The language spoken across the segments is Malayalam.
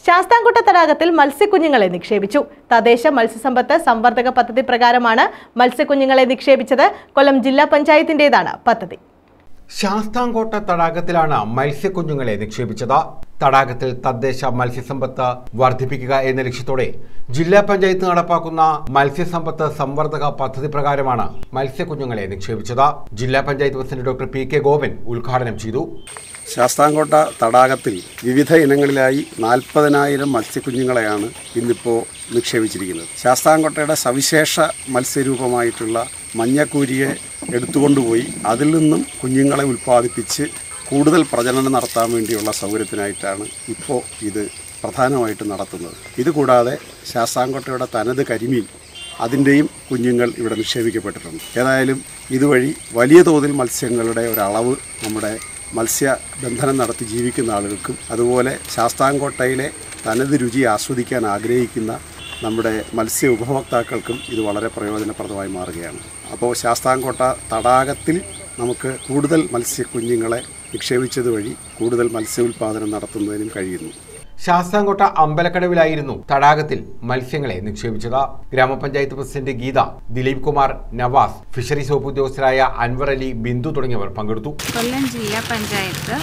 ശാസ്താംകോട്ട തടാകത്തിൽ മത്സ്യക്കുഞ്ഞുങ്ങളെ നിക്ഷേപിച്ചു. തദ്ദേശ മത്സ്യസമ്പത്ത് സംവർദ്ധക പദ്ധതി പ്രകാരമാണ് മത്സ്യക്കുഞ്ഞുങ്ങളെ നിക്ഷേപിച്ചത്. കൊല്ലം ജില്ലാ പഞ്ചായത്തിന്റേതാണ് പദ്ധതി. ശാസ്താംകോട്ട തടാകത്തിലാണ് മത്സ്യക്കുഞ്ഞുങ്ങളെ നിക്ഷേപിച്ചത്. തടാകത്തിൽ തദ്ദേശ മത്സ്യസമ്പത്ത് വർദ്ധിപ്പിക്കുക എന്ന ലക്ഷ്യത്തോടെ ജില്ലാ പഞ്ചായത്ത് നടപ്പാക്കുന്ന മത്സ്യസമ്പത്ത് സംവർദ്ധക പദ്ധതി പ്രകാരമാണ് മത്സ്യക്കുഞ്ഞുങ്ങളെ നിക്ഷേപിച്ചത്. ജില്ലാ panchayat president doctor P K. Gopan ഉദ്ഘാടനം ചെയ്തു. ശാസ്താംകോട്ട തടാകത്തിൽ വിവിധ ഇനങ്ങളിലായി 40,000 മത്സ്യക്കുഞ്ഞുങ്ങളെയാണ് ഇന്നിപ്പോൾ നിക്ഷേപിച്ചിരിക്കുന്നത്. ശാസ്താംകോട്ടയുടെ സവിശേഷ മത്സ്യരൂപമായിട്ടുള്ള മഞ്ഞക്കൂരിയെ എടുത്തുകൊണ്ടുപോയി അതിൽ നിന്നും കുഞ്ഞുങ്ങളെ ഉൽപ്പാദിപ്പിച്ച് കൂടുതൽ പ്രജനനം നടത്താൻ വേണ്ടിയുള്ള സൗകര്യത്തിനായിട്ടാണ് ഇപ്പോൾ ഇത് പ്രധാനമായിട്ട് നടത്തുന്നത്. ഇതുകൂടാതെ ശാസ്താംകോട്ടയുടെ തനത് കരിമീൻ അതിൻ്റെയും കുഞ്ഞുങ്ങൾ ഇവിടെ നിക്ഷേപിക്കപ്പെട്ടിട്ടുണ്ട്. ഏതായാലും ഇതുവഴി വലിയ തോതിൽ മത്സ്യങ്ങളുടെ ഒരളവ് നമ്മുടെ മത്സ്യബന്ധനം നടത്തി ജീവിക്കുന്ന ആളുകൾക്കും അതുപോലെ ശാസ്താംകോട്ടയിലെ തനത് രുചി ആസ്വദിക്കാൻ ആഗ്രഹിക്കുന്ന നമ്മുടെ മത്സ്യ ഉപഭോക്താക്കൾക്കും ഇത് വളരെ പ്രയോജനപ്രദമായി മാറുകയാണ്. അപ്പോൾ ശാസ്താംകോട്ട തടാകത്തിൽ നമുക്ക് കൂടുതൽ മത്സ്യക്കുഞ്ഞുങ്ങളെ നിക്ഷേപിച്ചത് വഴി കൂടുതൽ മത്സ്യോൽപാദനം നടത്തുന്നതിനും കഴിയുന്നു. ശാസ്താംകോട്ട അമ്പലക്കടവിലായിരുന്നു തടാകത്തിൽ മത്സ്യങ്ങളെ നിക്ഷേപിച്ചത്. ഗ്രാമപഞ്ചായത്ത് പ്രസിഡന്റ് ഗീത, ദിലീപ് കുമാർ, നവാസ്, ഫിഷറീസ് വകുപ്പ് ഉദ്യോഗസ്ഥരായ അൻവർ അലി, ബിന്ദു തുടങ്ങിയവർ പങ്കെടുത്തു. കൊല്ലം ജില്ലാ പഞ്ചായത്ത്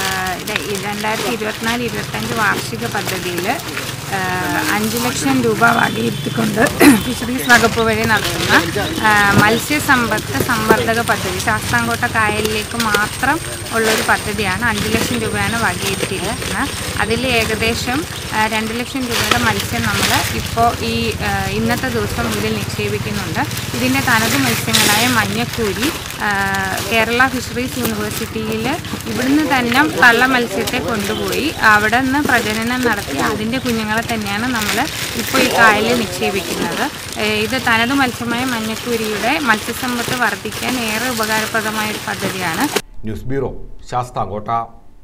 2024-25 വാർഷിക പദ്ധതിയിൽ 5 ലക്ഷം രൂപ വകയിരുത്തിക്കൊണ്ട് ഫിഷറീസ് വകുപ്പ് വഴി നടത്തുന്ന മത്സ്യസമ്പത്ത് സംവർദ്ധക പദ്ധതി ശാസ്താംകോട്ട കായലിലേക്ക് മാത്രം ഉള്ളൊരു പദ്ധതിയാണ്. 5 ലക്ഷം രൂപയാണ് വകയിരുത്തിയിരിക്കുന്നത്. അതിൽ ഏകദേശം 2 ലക്ഷം രൂപയുടെ മത്സ്യം നമ്മൾ ഇപ്പോൾ ഇന്നത്തെ ദിവസം ഇതിൽ നിക്ഷേപിക്കുന്നുണ്ട്. ഇതിൻ്റെ തനത് മത്സ്യങ്ങളായ മഞ്ഞക്കൂരി കേരള ഫിഷറീസ് യൂണിവേഴ്സിറ്റിയിൽ ഇവിടുന്ന് തന്നെ കള്ള മത്സ്യത്തെ കൊണ്ടുപോയി അവിടെ നിന്ന് പ്രജനനം നടത്തി അതിൻ്റെ കുഞ്ഞുങ്ങളെ തന്നെയാണ് നമ്മൾ ഇപ്പോൾ ഈ കായലിൽ നിക്ഷേപിക്കുന്നത്. ഇത് തനത് മത്സ്യമായ മഞ്ഞക്കൂരിയുടെ മത്സ്യസമ്പത്ത് വർദ്ധിക്കാൻ ഏറെ ഉപകാരപ്രദമായ ഒരു പദ്ധതിയാണ്. News bureau, Sasthamkotta.